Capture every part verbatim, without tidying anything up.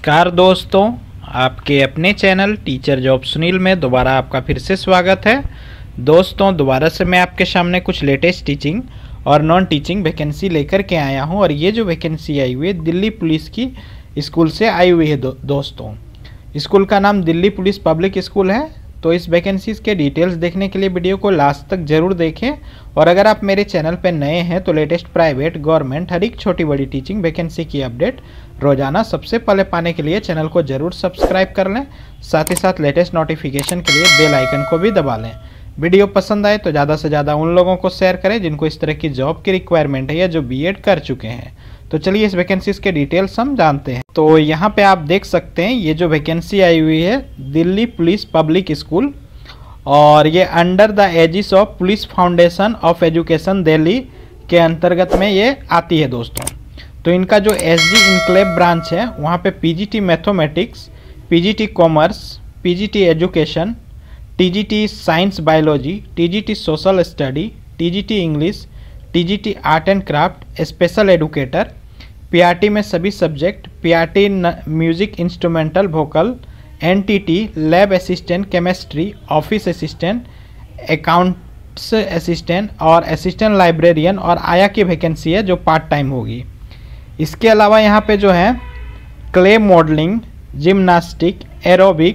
नमस्कार दोस्तों, आपके अपने चैनल टीचर जॉब सुनील में दोबारा आपका फिर से स्वागत है। दोस्तों, दोबारा से मैं आपके सामने कुछ लेटेस्ट टीचिंग और नॉन टीचिंग वैकेंसी लेकर के आया हूं और ये जो वैकेंसी आई हुई है दिल्ली पुलिस की स्कूल से आई हुई है। दो, दोस्तों स्कूल का नाम दिल्ली पुलिस पब्लिक स्कूल है। तो इस वैकेंसीज के डिटेल्स देखने के लिए वीडियो को लास्ट तक जरूर देखें। और अगर आप मेरे चैनल पर नए हैं तो लेटेस्ट प्राइवेट, गवर्नमेंट, हर एक छोटी बड़ी टीचिंग वैकेंसी की अपडेट रोजाना सबसे पहले पाने के लिए चैनल को जरूर सब्सक्राइब कर लें। साथ ही साथ लेटेस्ट नोटिफिकेशन के लिए बेल आइकन को भी दबा लें। वीडियो पसंद आए तो ज़्यादा से ज़्यादा उन लोगों को शेयर करें जिनको इस तरह की जॉब की रिक्वायरमेंट है या जो बीएड कर चुके हैं। तो चलिए इस वैकेंसीज के डिटेल्स हम जानते हैं। तो यहाँ पे आप देख सकते हैं ये जो वैकेंसी आई हुई है दिल्ली पुलिस पब्लिक स्कूल, और ये under the aegis of police foundation of education Delhi के अंतर्गत में ये आती है दोस्तों। तो इनका जो एसजी इनक्लेव ब्रांच है वहाँ पे PGT mathematics, PGT commerce, PGT education, TGT science biology, TGT social study, TGT English, TGT art and craft, special educator, PRT में सभी subject, PRT music instrumental vocal, NTT, lab assistant chemistry, office assistant, accounts assistant और assistant librarian और आया की vacancy है जो part time होगी। इसके अलावा यहाँ पे जो है clay modelling, gymnastic, aerobic,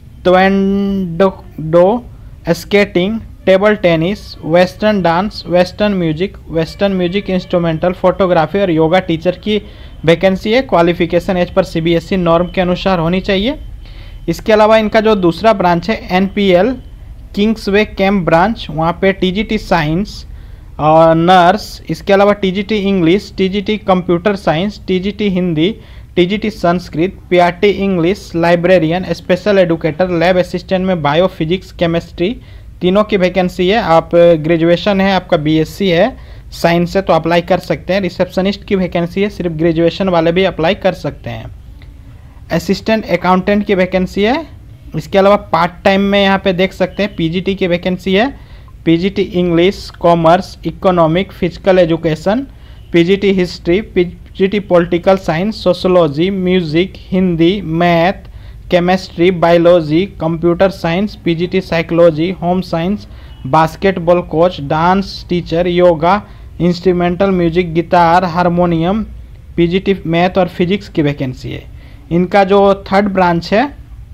taekwondo, skating, table tennis, western dance, western music, western music instrumental, photography और योगा टीचर की वैकेंसी है। क्वालिफिकेशन एज पर सीबीएसई नॉर्म के अनुसार होनी चाहिए। इसके अलावा इनका जो दूसरा ब्रांच है एनपीएल किंग्सवे कैंप ब्रांच, वहाँ पे टीजीटी साइंस और नर्स, इसके अलावा TGT English, TGT computer science, TGT Hindi, TGT Sanskrit, PRT English, librarian, special educator, lab assistant में बायो, फिजिक्स, केमिस्ट्री, तीनों की वैकेंसी है। आप ग्रेजुएशन है, आपका बीएससी है साइंस से तो अप्लाई कर सकते हैं। रिसेप्शनिस्ट की वैकेंसी है, सिर्फ ग्रेजुएशन वाले भी अप्लाई कर सकते हैं। असिस्टेंट अकाउंटेंट की वैकेंसी है। इसके अलावा पार्ट टाइम में यहाँ पे देख सकते हैं पीजीटी की वैकेंसी है, PGT English, commerce, economic, physical education, PGT history, PGT political science, sociology, music, Hindi, math, chemistry, biology, computer science, PGT psychology, home science, basketball coach, dance teacher, yoga, instrumental music, guitar, harmonium, PGT math और physics की vacancy है। इनका जो third branch है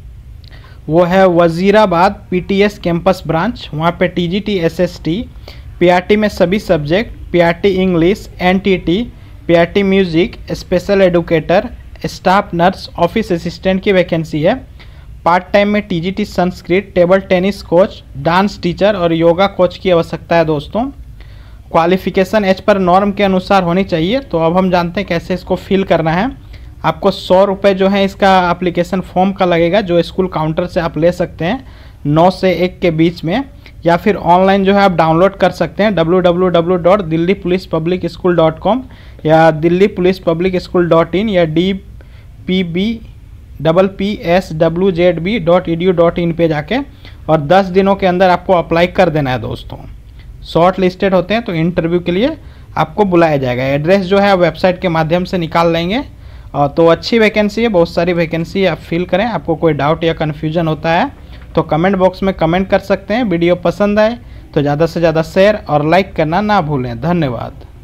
वो है Wazirabad PTS campus branch, वहाँ पे टीजीटी एसएसटी, पीआरटी में सभी subject, PRT English, NTT, PRT music, special educator, staff nurse, office assistant की वैकेंसी है। पार्ट टाइम में TGT Sanskrit, table tennis coach, dance teacher और योगा कोच की आवश्यकता है दोस्तों। क्वालिफिकेशन एज पर नॉर्म के अनुसार होनी चाहिए। तो अब हम जानते हैं कैसे इसको फिल करना है। आपको सौ रुपये जो है इसका एप्लीकेशन फॉर्म का लगेगा, जो स्कूल काउंटर से आप ले सकते हैं नौ से एक के बीच में, या फिर ऑनलाइन जो है आप डाउनलोड कर सकते हैं W W W dot Delhi police public school dot com या Delhi police public school dot in या D P B double P S W Z B dot E D U dot in पे जाके, और दस दिनों के अंदर आपको अप्लाई कर देना है दोस्तों। शॉर्ट लिस्टेड होते हैं तो इंटरव्यू के लिए आपको बुलाया जाएगा। एड्रेस जो है वेबसाइट के माध्यम से निकाल लेंगे। और तो अच्छी वैकेंसी है, बहुत सारी वैकेंसी आप फिल करें। आपको कोई डाउट या कन्फ्यूजन होता है तो कमेंट बॉक्स में कमेंट कर सकते हैं। वीडियो पसंद आए तो ज़्यादा से ज़्यादा शेयर और लाइक करना ना भूलें। धन्यवाद।